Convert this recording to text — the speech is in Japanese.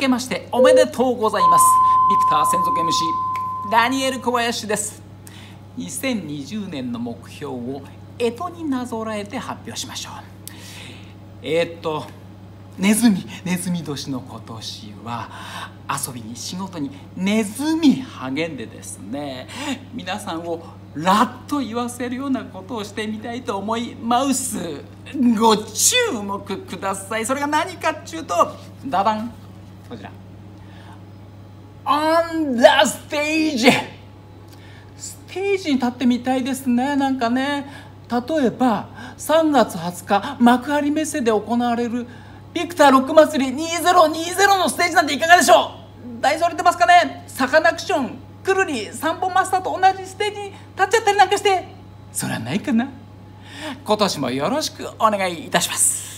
けましておめでとうございます。ビクター専属 MC ダニエル小林です。2020年の目標を干支になぞらえて発表しましょう。ネズミ年の今年は遊びに仕事にネズミ励んでですね、皆さんをラッと言わせるようなことをしてみたいと思います。ご注目ください。それが何かっちゅうと、ダダン、こちら On the stage、 ステージに立ってみたいですね。なんかね、例えば3月20日幕張メッセで行われるビクターロック祭り2020のステージなんていかがでしょう。大それてますかね。サカナクション、くるり、サンボマスターと同じステージに立っちゃったりなんかして、それはないかな。今年もよろしくお願いいたします。